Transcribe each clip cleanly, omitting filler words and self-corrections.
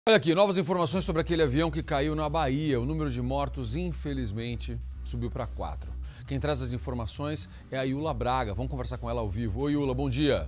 Olha aqui, novas informações sobre aquele avião que caiu na Bahia. O número de mortos, infelizmente, subiu para 4. Quem traz as informações é a Iula Braga. Vamos conversar com ela ao vivo. Oi, Iula, bom dia.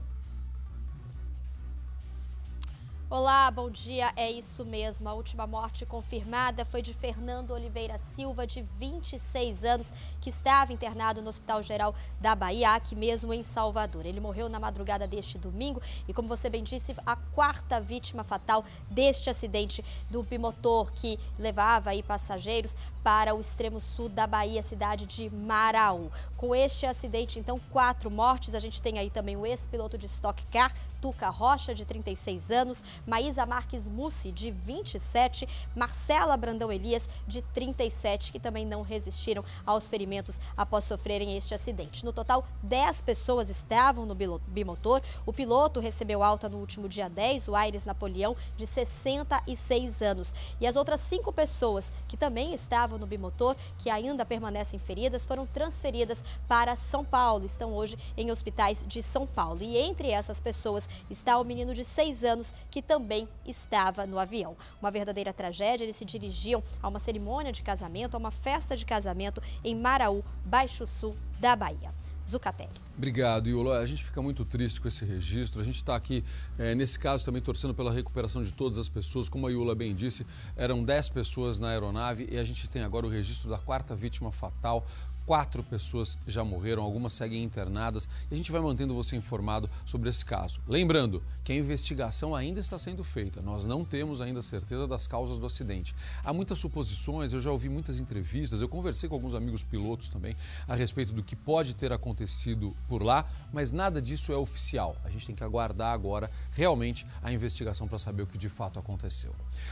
Olá, bom dia. É isso mesmo. A última morte confirmada foi de Fernando Oliveira Silva, de 26 anos, que estava internado no Hospital Geral da Bahia, aqui mesmo em Salvador. Ele morreu na madrugada deste domingo e, como você bem disse, a 4ª vítima fatal deste acidente do bimotor que levava aí passageiros para o extremo sul da Bahia, cidade de Maraú. Com este acidente, então, 4 mortes. A gente tem aí também o ex-piloto de Stock Car, Tuca Rocha, de 36 anos, Maísa Marques Mussi, de 27, Marcela Brandão Elias, de 37, que também não resistiram aos ferimentos após sofrerem este acidente. No total, 10 pessoas estavam no bimotor. O piloto recebeu alta no último dia 10, o Aires Napoleão, de 66 anos. E as outras 5 pessoas que também estavam no bimotor, que ainda permanecem feridas, foram transferidas para São Paulo. Estão hoje em hospitais de São Paulo. E entre essas pessoas está o menino de 6 anos, que também estava no avião. Uma verdadeira tragédia. Eles se dirigiam a uma cerimônia de casamento, a uma festa de casamento em Maraú, Baixo Sul da Bahia. Zucatelli. Obrigado, Iula. A gente fica muito triste com esse registro. A gente está aqui, nesse caso, também torcendo pela recuperação de todas as pessoas. Como a Iula bem disse, eram 10 pessoas na aeronave e a gente tem agora o registro da 4ª vítima fatal. 4 pessoas já morreram, algumas seguem internadas e a gente vai mantendo você informado sobre esse caso. Lembrando que a investigação ainda está sendo feita, nós não temos ainda certeza das causas do acidente. Há muitas suposições, eu já ouvi muitas entrevistas, eu conversei com alguns amigos pilotos também a respeito do que pode ter acontecido por lá, mas nada disso é oficial. A gente tem que aguardar agora realmente a investigação para saber o que de fato aconteceu.